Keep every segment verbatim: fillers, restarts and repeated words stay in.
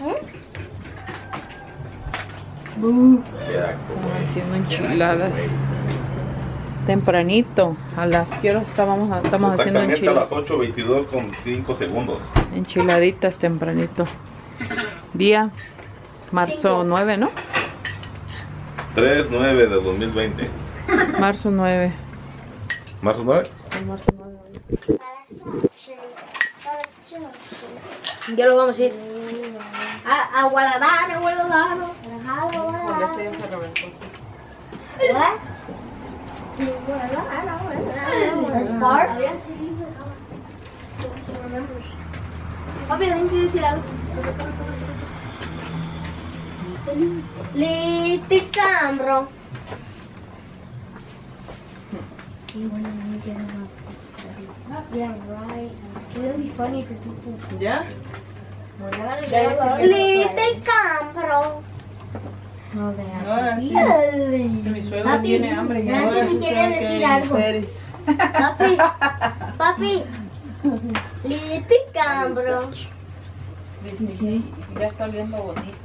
Uh, haciendo enchiladas. Tempranito, a las quiero estábamos estamos haciendo enchiladas. A las ocho veintidós con cinco segundos. Enchiladitas tempranito. Día marzo nueve, ¿no? tres nueve de dos mil veinte. Marzo nueve. ¿Marzo nueve? Marzo nueve. Ya lo vamos a ir. A Guadalajara, Guadalajara. What? Papi, ¿alguien quiere decir algo? Liticambro. Yeah, right. It'll be funny for people. ¿Ya? Liticambro. No, de Ahora sí. Mi suegro Papi, tiene hambre ya. nadie me quiere decir algo. Papi, papi, liticambro. Sí, ya está oliendo bonito.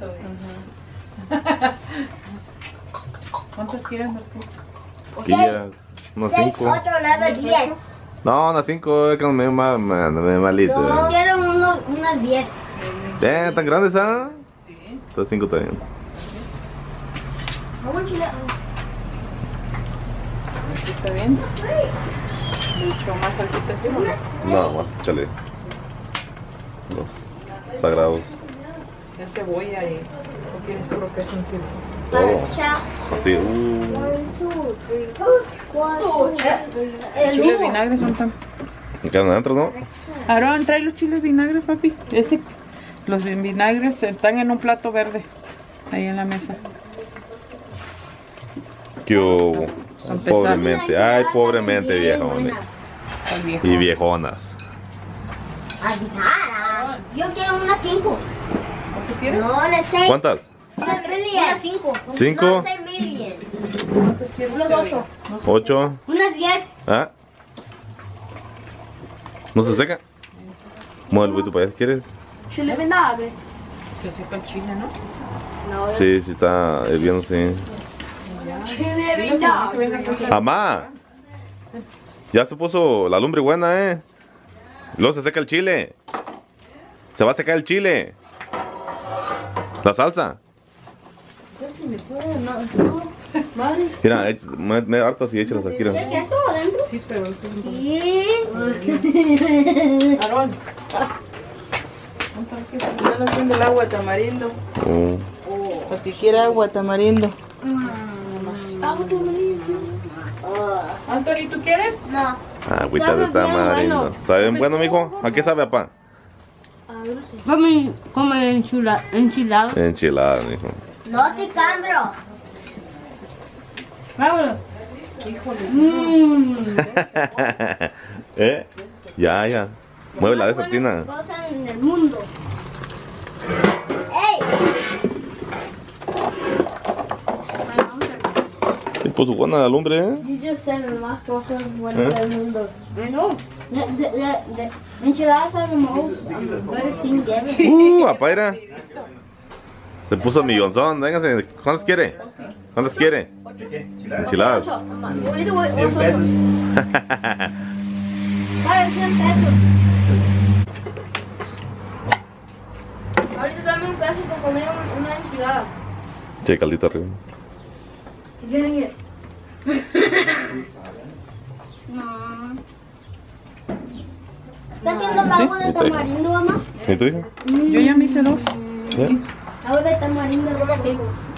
¿Cuántos quieres, Martín? Días. Unos Seis, cinco. ocho, nueve, diez. No, unas cinco es que me mal, me malito. No, quiero uno, unas diez. Eh, ¿tan grandes, ah? Sí. Entonces cinco también. ¿Está bien? Mucho más salsita encima. No, más, échale. Dos. Sagrados. Ya cebolla y no quieres puro queso encima. Todo. Así, uh. Los chiles vinagres son tan... Quedan adentro, ¿no? Aarón, trae los chiles vinagres, papi. Ese, los vinagres están en un plato verde. Ahí en la mesa. Que hubo. Pobremente. Ay, pobremente viejones. Y viejonas. Yo quiero unas cinco. ¿Cuánto quieres? No, unas seis. ¿Cuántas? Unas unas cinco. ¿Cinco? Unas seis million. Unos ocho. ¿Ocho? Unas diez. ¿Ah? ¿No se seca? Mueve el buito para allá si quieres. Chile vinagre. Se seca el chile, ¿no? Sí, sí está hirviendo, sí. Chile vinagre. ¡Mamá! Ya se puso la lumbre buena, ¿eh? Luego se seca el chile. Se va a secar el chile. La salsa. Mira, me, me hartas y échalas aquí. ¿Qué queso adentro? Sí, pero... Sí. Aarón. Están haciendo el agua tamarindo. Oh. O si quiere agua tamarindo. Anthony, ¿tú quieres? No. Agüita de tamarindo. ¿Saben bueno, mijo? ¿A qué sabe, papá? Vamos a comer enchilado. Enchilada, mijo. No te cambio. Vámonos. Mmm. ¿Eh? Ya, ya. Mueve la de esa tina. Cosa en el mundo. ¡Ey! Se puso buena la lumbre, ¿eh? You just said más cosas buenas del mundo. I know. The, the, the, the enchiladas are the most um, goodest things ever. Uh, apaira. Se puso millonzón. Véngase. ¿Cuántas quiere? ¿Cuántas quiere? Enchiladas. Ocho. Ahorita voy- voy solo. Vale, cien pesos. Ahorita dame un peso por comer un- una enchilada. Che, caldito arriba. Dang it. No. ¿Está haciendo el agua de Sí. tamarindo, mamá? ¿Y tu hija? Yo ya me hice dos. ¿Ya? Agua de tamarindo, sí.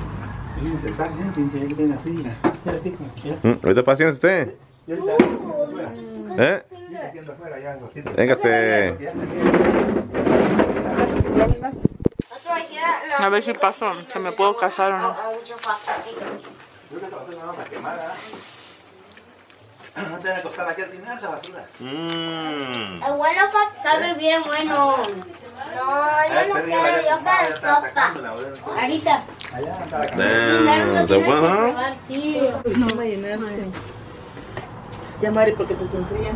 Mm, ahorita paciencia usted. ¿Eh? Véngase. A ver si paso, se me puedo casar o no. No te va a costar aquí al final esa basura. Mmm. El bueno pa- sabe bien bueno. No, yo no quiero, yo quiero sopa. Ahorita. Damn, ¿de bueno? Sí. No va a llenarse. Ya, Mari, porque te se enfrían.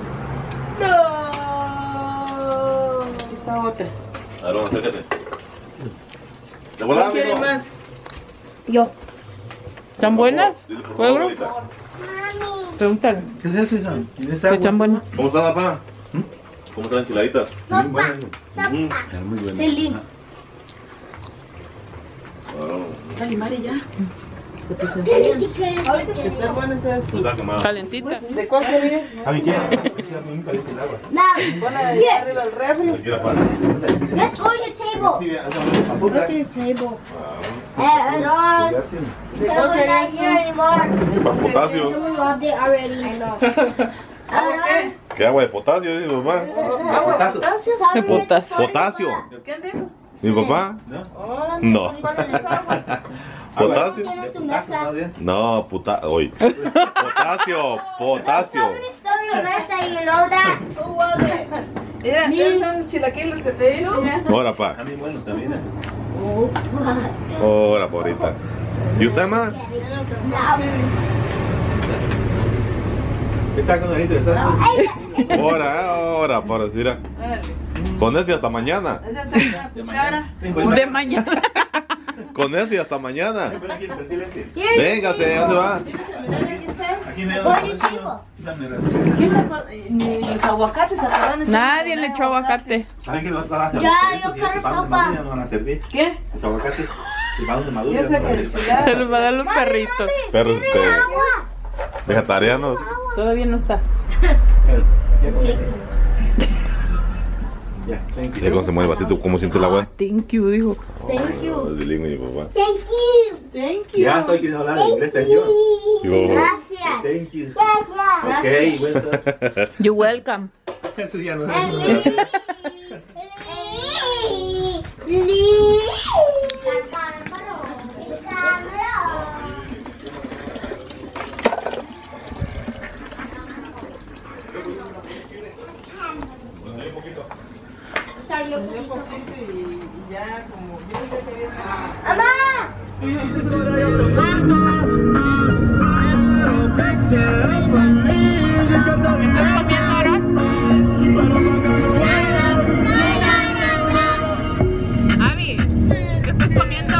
No. Aquí está otra. Aarón, acércate. ¿De volada, ¿Quién quiere amigo? más? Yo. ¿Están buenas? Dile, por favor, ¿Suegro? abuelita. Pregúntale. ¿Qué es eso, Isan? ¿Tienes Si agua? están buenas. ¿Cómo están, papá? ¿Cómo están enchiladitas? Muy buenas. Mm. Están muy buenas. Celine. Oh, Ay, Mari, ya. Te presenté. Que están buenas esas. pues está quemado. Calentita. ¿De cuál querías? ¿A mí qué? Es la muy caliente el agua. Now, Pon ahí arriba del refri. Se quiere para. let's go to your table. Go to your table. Uh, and on. ¿De So cuál we're not querías? here anymore. Potasio. Someone robbed it already. I know. ¿Agua qué? ¿Qué agua de potasio, dice mi papá? ¿Agua Potasio. potasio? Potasio. Potasio. ¿Quién dijo? ¿Mi papá? Hola, No. ¿cuál es esa agua? ¿Potasio? Tienes tu Potasio, mesa. más bien. No, puta. Oye. Potasio. Potasio. Somebody stole your mesa, you know that? Who was it? Mira, Mi- esos son chilaquiles que te hice ya. Ahora, pa. A mí bueno también. ¿eh? Oh, Ahora, pa, ahorita. ¿Y usted, ma? Mira, alcanzó. Está con ahorita, ¿sabes? Ahora, ahora, para decir. Órale. Con eso y hasta mañana. Esa está la cuchara. De mañana. Con eso y hasta mañana. Ven aquí, ven aquí, ven aquí. Véngase, ¿dónde va? ¿Tienes el menú? Aquí está. Aquí me Voy da al table. Dame la- ¿Quién se acuerda? Ni los aguacates se acordaron de Nadie echarle le echó aguacate. ¿Saben qué? Los van a Ya, hacer? yo Si quiero se van de sopa. maduro, ya no van a servir. ¿Qué? Los aguacates, si van de maduro, Ya ya sé no van a que servir. Se enchiladas. los va a dar los perritos. Perros, este, vegetarianos. Todavía no está. Ya, ya, ya, thank you. Ya cómo se mueve el vasito, cómo siente el agua. Thank you, dijo. Thank you. Oh, es bilingüe, mi papá. Thank you. Thank you. Ya estoy queriendo hablar en inglés, thank you. Digo, Gracias. Thank you. Gracias. Ok, bueno, entonces, You welcome. eso ya no es. And Lee. Lee. Lee. Salió Un poquito. poquito y, y ya como yo ya quería. ¡Mamá! ¿Estás comiendo ahora? Abby, ¿qué estás comiendo?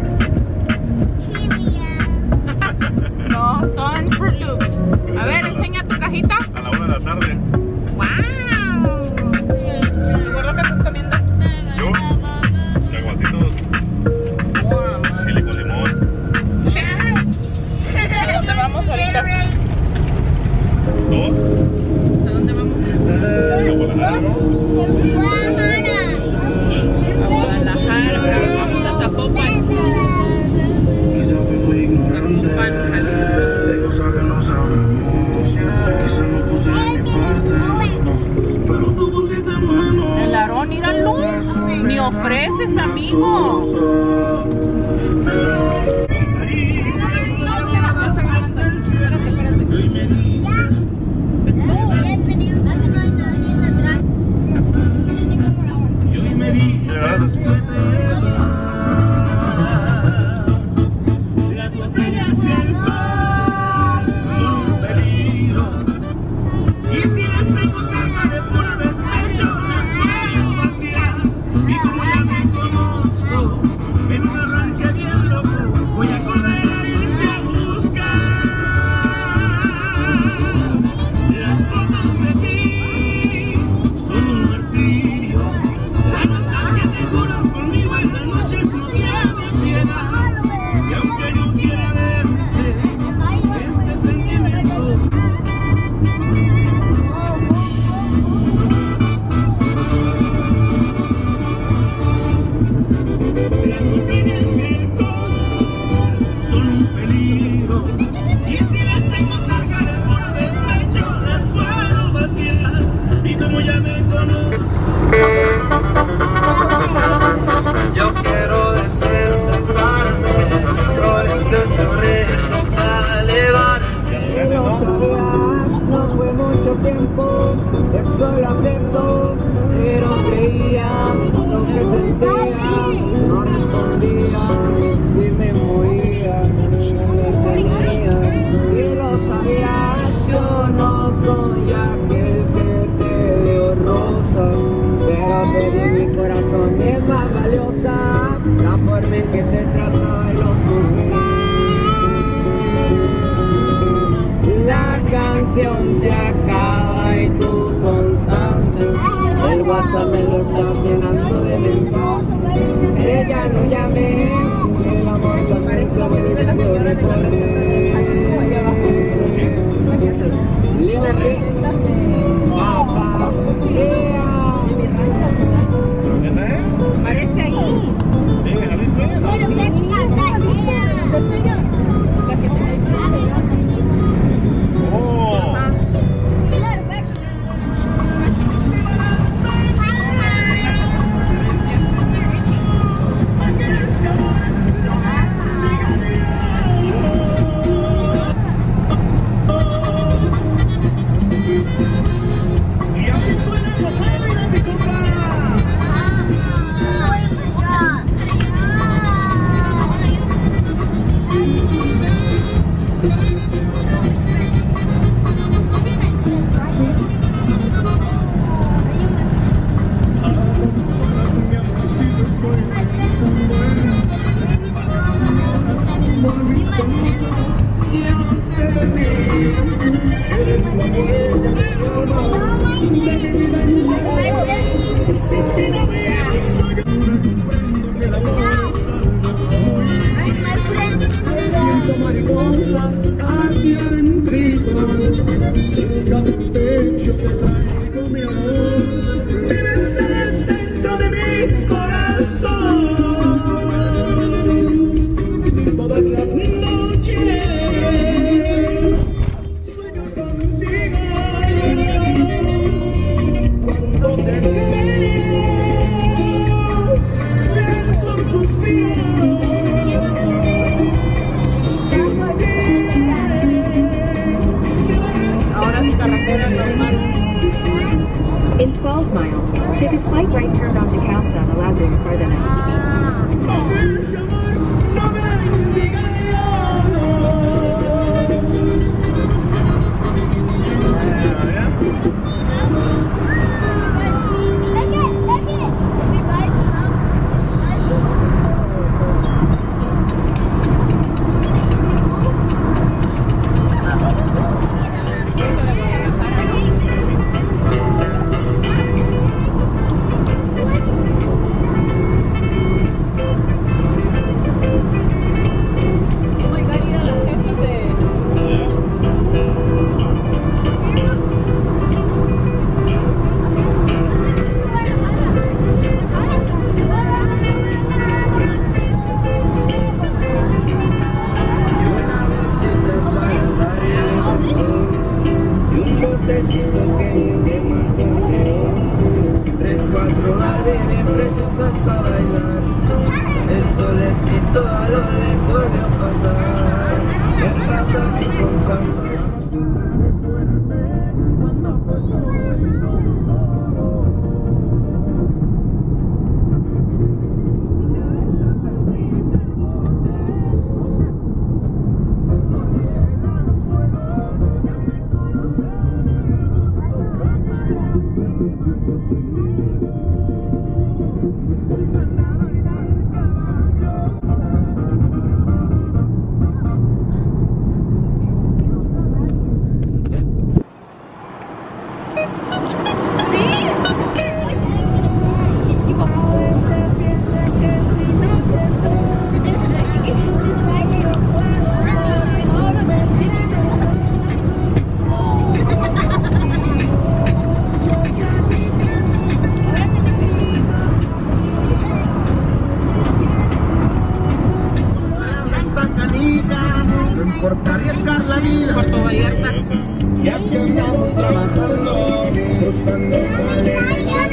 No, son Fruit Loops. A ver, enseña tu cajita. a la una de la tarde. ¡Wow! ¿Seguro que estás comiendo? Yo, caguacitos, chile con limón. ¿A dónde vamos ahorita? ¿No? ¿A dónde vamos? A Guadalajara, ¿no? A Guadalajara. Vamos a Zapopan. Quizá fui muy ignorante Zapopan, Jalisco. de cosas que no sabemos. Quizá no puse de mi parte, no, pero tú pusiste menos. El Aarón, míralo. Ni ofreces, amigo. Espérate, espérate. Y hoy me dices que te las botellas de alcohol son un peligro. Y si las tengo cerca de pura despecho, las puedo vaciar. Y como ya me conozco, en un arranque bien loco, voy a correr a irte a buscar. Las fotos de ti son un martirio. La nostalgia te juro conmigo esta noche no tiene piedad. Y aunque yo quiera verte, este sentimiento besos hasta bailar. El solecito a lo lejos de pasar. ¿Qué pasa mi compa? importa arriesgar la vida. Puerto Vallarta. Y aquí andamos trabajando, cruzando California.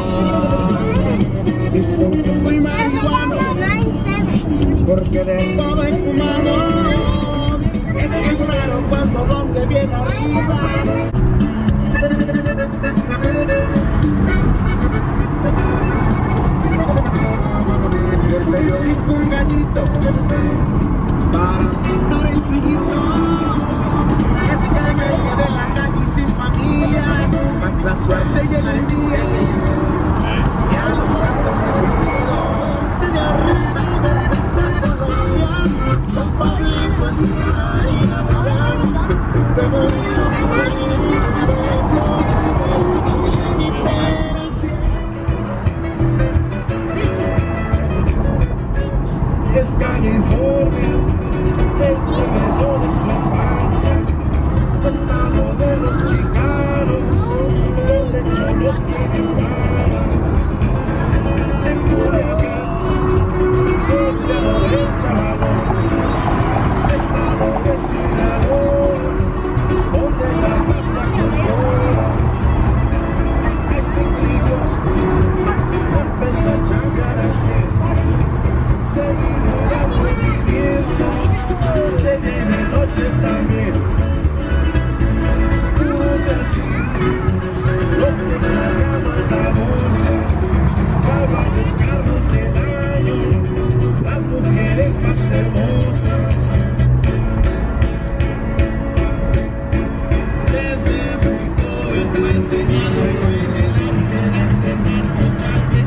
Dicen que soy marihuano, porque de todo he fumado. Es que es raro cuando donde viene arriba. El periódico un gallito para pintar el frillito. Es que me quedé en la calle sin familia, más la suerte llega el día. Ya los gastos se cumplidos, de arriba y de la colonia. Don Pablito es una hija real, de bonito por el es California, el pueblo de su infancia, estado de los chicanos, donde cholos triunfaban. En Culiacán, soldado del Chavalón, estado de Sinaloa, donde la mafia controla. Ese frío empezó a changar al cielo. Seguido de movimiento, de día y de noche también. Cruce así, lo que cargamos la bolsa, caballos, carros del año, las mujeres más hermosas. Desde muy joven fue enseñado en el arte de cenar totalmente.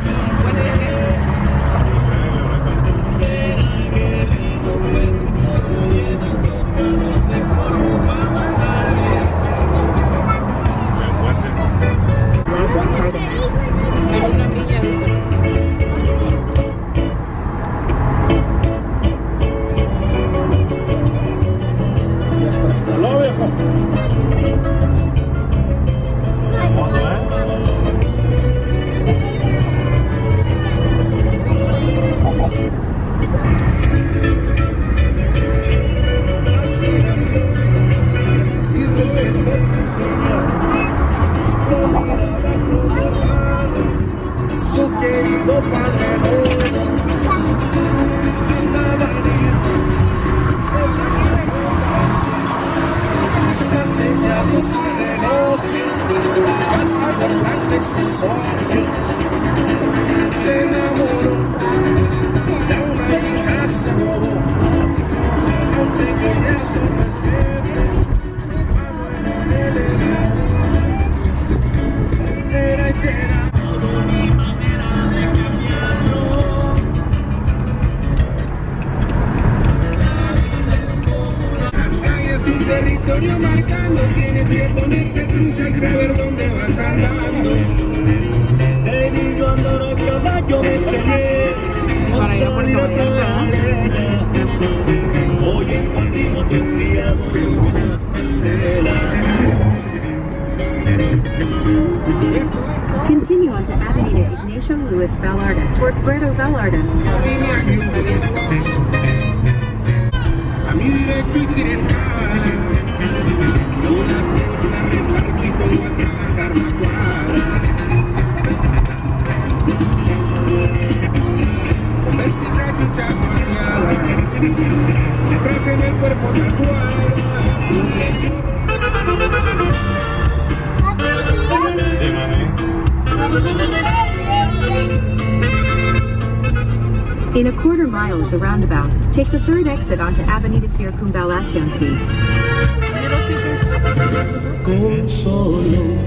Territorio marcando, tienes que ponerte trucha y saber dónde vas andando. De niño andar a caballo me enseñé a salir a traer. Hoy en continuo terciado de unas parcelas. Continue on to Avenida Ignacio Luis Velarda toward Puerto Vallarta. A mi directo y sin escala, no las quiero arrancar y pongo a trabajar la cuadra. In a quarter mile at the roundabout, take the third exit onto Avenida Circunvalación P. Con solo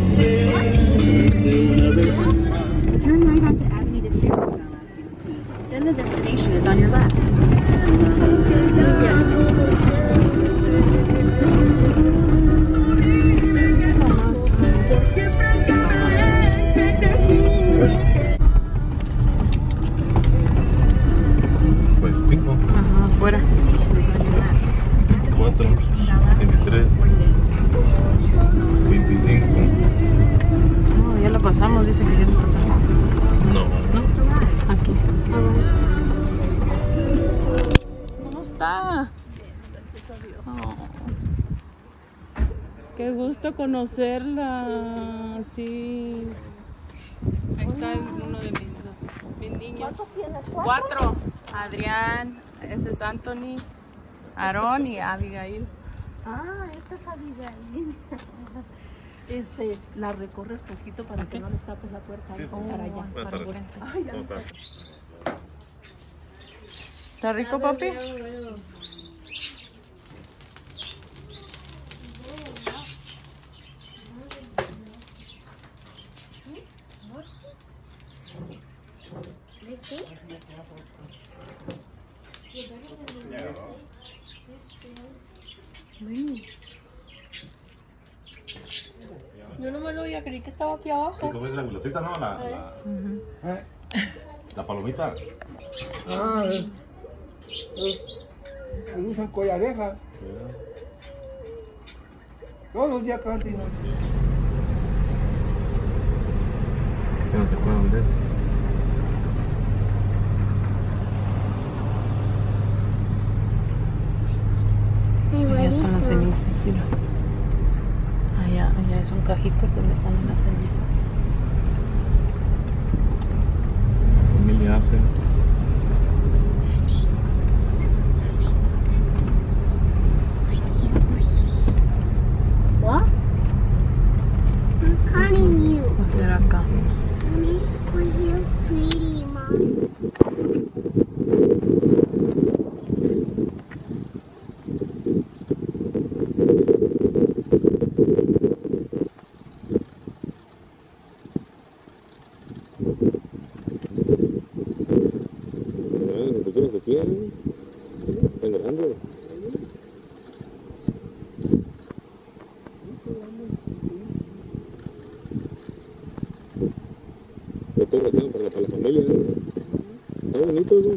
de una vez. Turn right onto Avenida Circunvalación P. Then the destination is on your left. Ajá, afuera. cuatro, veintitrés, veinticinco. No, ya lo pasamos, dice que ya lo pasamos. No. ¿No? Aquí. ¿Cómo está? Oh. Qué gusto conocerla. Sí. Ahí está uno de mis, mis niños. ¿Cuántos tienes? Cuatro. Adrián, ese es Anthony, Aarón y Abigail. Ah, esta es Abigail. Este, la recorres poquito para que no les tapes la puerta. Sí, sí. Para allá. Buenas Para tardes. enfrente. ¿Cómo está? ¿Está rico, papi? Yo no me lo voy a creer que estaba aquí abajo. ¿Cómo es la gulotita, no? La, la, la palomita. Ah, eh, los que usan collareja. Todos los días cantan. Que no se puede vender. Allá están las cenizas, sí. Allá, allá son cajitas donde ponen las cenizas. Familia Arce. What? I'm cutting you. Va a ser acá. Mommy, we're here pretty, Mom. ¿Te quieres aquí? Está grande. Estoy rezando para la, para la familia. Está bonito eso.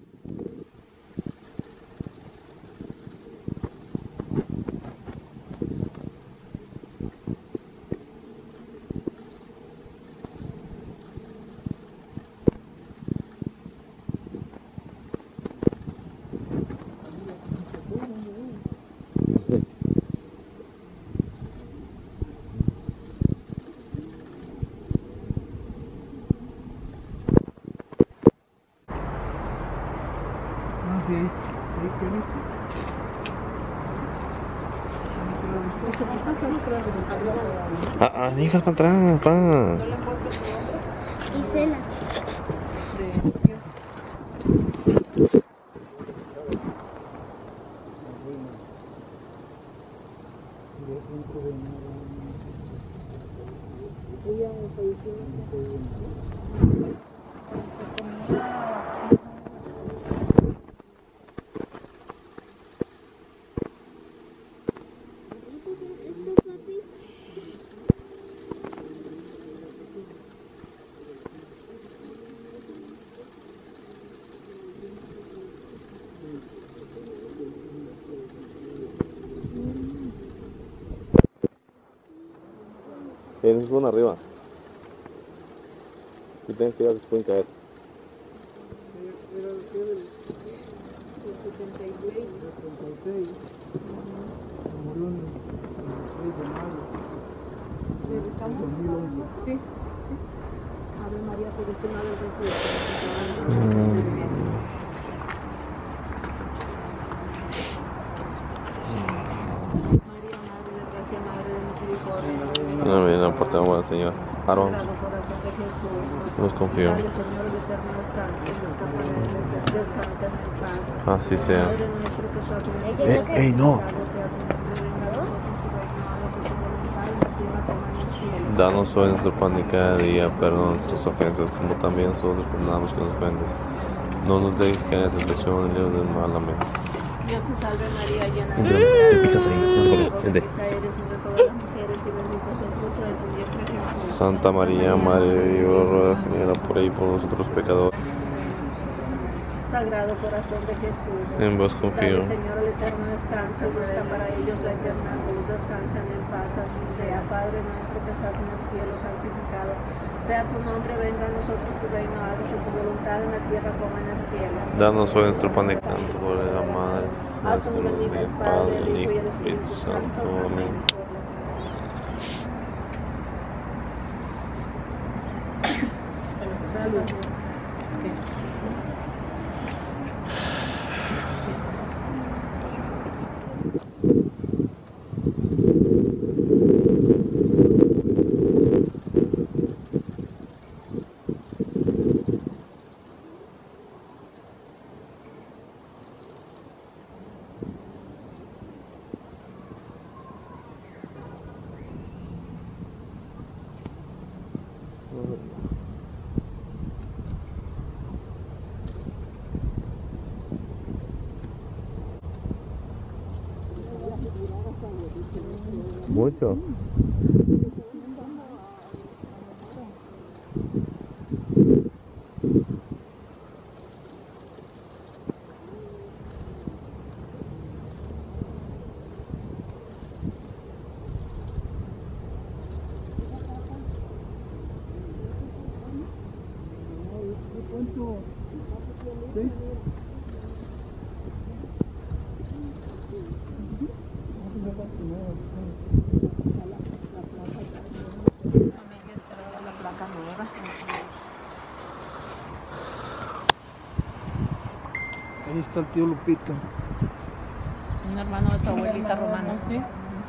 Ah, sí. Ahí, qué rico. Ah, ah, hijas para atrás, pa. Gisela. Tienes uno arriba. Y tienes que ir a que se pueden caer. Murió en el seis de mayo de dos mil once. Sí. Ave María, por este lado del río. María, Madre de Gracia, Madre de Misericordia. No, bien, la puerta agua, Señor. Aarón. Sagrado Corazón de Jesús. Los confío. Padre, Señor, el eterno descanso, descansa en paz. Así sea. Padre nuestro que estás en el Eh, cielo, ey, no. santificado sea tu nombre, venga a nosotros tu reino, hágase tu voluntad en la tierra como en el cielo. Danos hoy nuestro pan de cada día, perdona nuestras ofensas, como también nosotros perdonamos que nos ofenden. No nos dejes caer en tentación, y líbranos del mal. Amén. Dios te salve María, llena de Entra, gracia, te picas ahí, el no te Señor es comes, contigo, vente. bendita eres entre todas las mujeres y bendito es el fruto de tu vientre Jesús. Santa María, Madre de Dios, ruega Señora por ahí por nosotros pecadores. Sagrado Corazón de Jesús. En vos confío. Dale, Señor, el eterno descanso, busca para ellos la eterna luz, descansan en paz, así sea. Padre nuestro que estás en el cielo, santificado sea tu nombre, venga a nosotros tu reino, hágase tu voluntad en la tierra como en el cielo. Danos hoy nuestro pan de canto por la Madre, haz que nos bendiga el Padre, el Hijo y el Espíritu Santo. Amén. Salud. Mucho. Ahí está el tío Lupito. Un hermano de tu abuelita romana. Sí.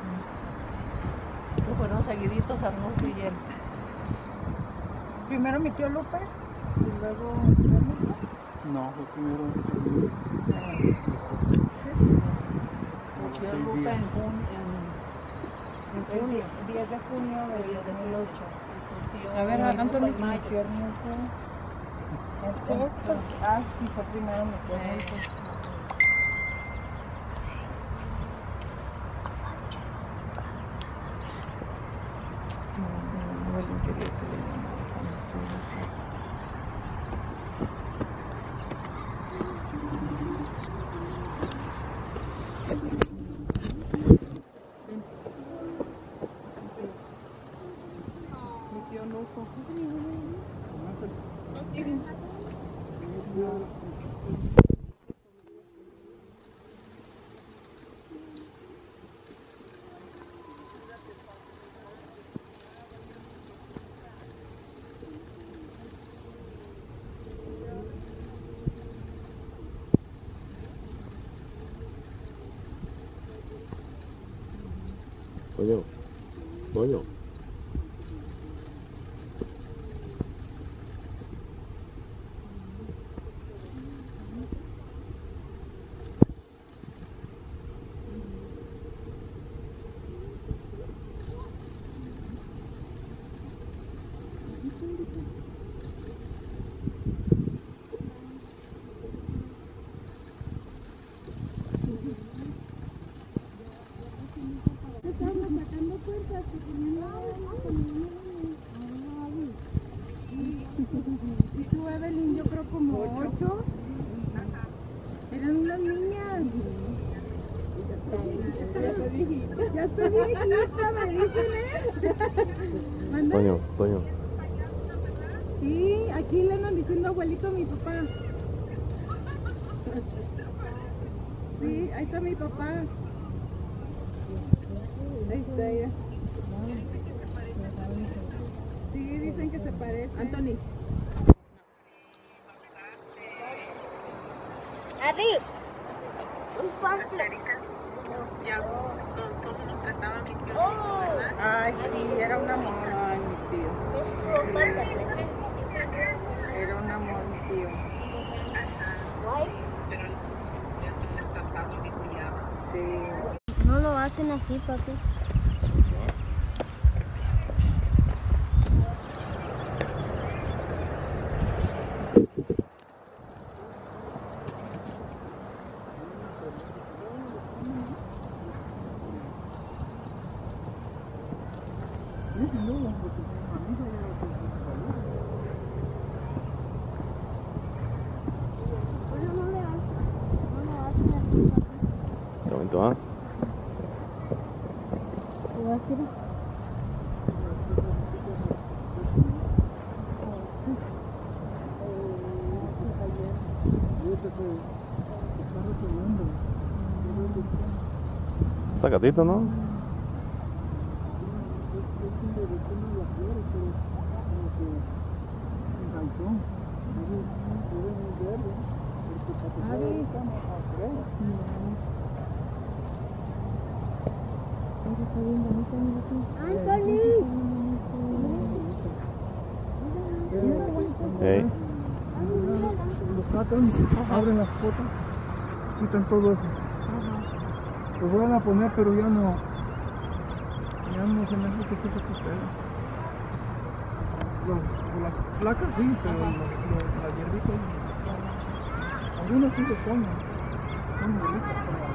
Fueron seguiditos Arnulfo y él. Primero mi tío Lupe y luego... No, fue primero. Mi tío Lupe en junio. En junio, diez de junio de dos mil ocho. A ver, Antonio, mi tío Arnulfo. Esto, ah, sí, fue primero mi tío Arnulfo. Toño, Toño. Y tú, Evelyn, yo creo como ocho. Eran unas niñas. Ya estoy viejita, me dicen, ¿eh? ¿Manda? Toño, Toño. Sí, aquí le andan diciendo abuelito a mi papá. Sí, ahí está mi papá. Ahí está ella. Sí, dicen que se parece. Anthony. Abby, un postre. Ya, todos nos trataban mi tío, Oh. ¿verdad? Ay, sí, era una amor. Ay, mi tío. Era un amor, mi tío. Sí. No lo hacen así, papi. Qué bonito, ¿ah? Sacatito, ¿no? Hey. Los sacan, abren las potas, quitan todo eso. Los vuelven a poner, pero ya no, ya no se me hace que se recupera. Los, las placas sí, pero los, los, las hierbitas, algunos sí se ponen, son bonitas.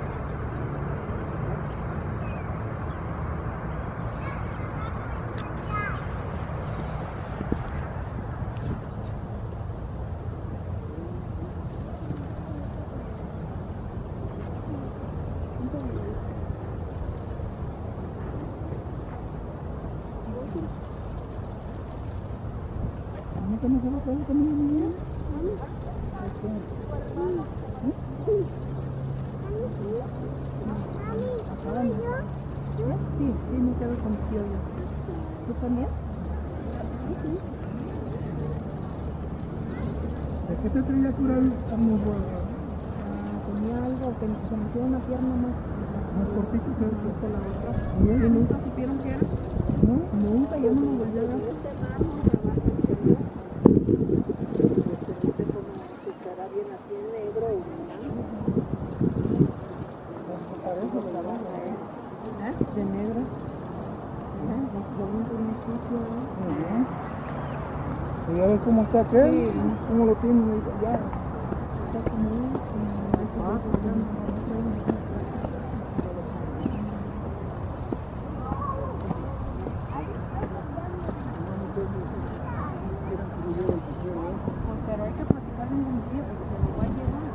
¿Cómo se va a caer con una niña? Sí, sí, me quedo con piollo. ¿Tú también? Sí. ¿De qué te traía a curar el musgo? Tenía algo que se me quedó una pierna más, más cortita que la otra. ¿Y nunca supieron qué era? No, nunca, ya no me volví a dar. De negra. Muy bien. ¿Y ya ves cómo está aquel? Sí. ¿Cómo lo tiene? Ya. Está como... Ah, pero hay que platicar en un día, porque se lo va a llevar.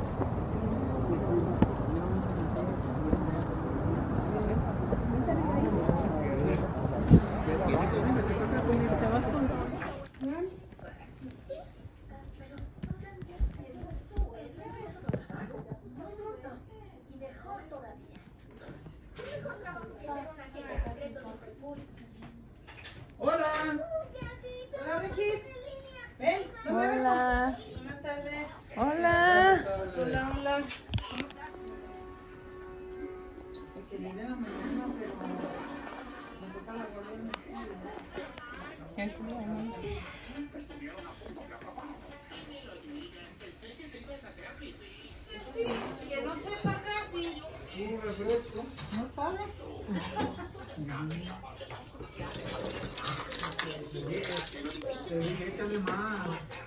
Hola. Hola, Regis. Ven, no me beso. Buenas tardes. Hola. Hola, hola. Es que viene en la mañana, pero me toca la guardia. Que no sepa casi. Un refresco. ¿No sabe? Te dije, échale más.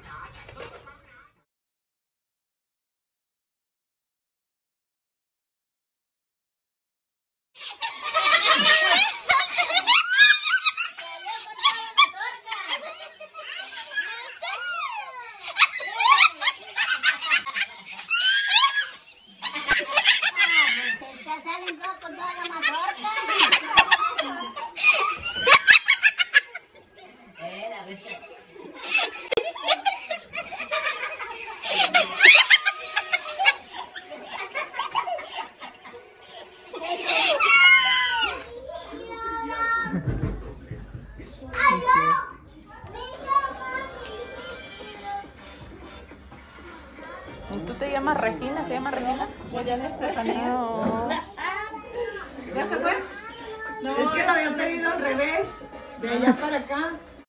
¿Tú te llamas Regina? ¿Se llama Regina? Pues ya no está. No. ¿Ya se fue? No, es que lo habían pedido al revés, de allá para acá.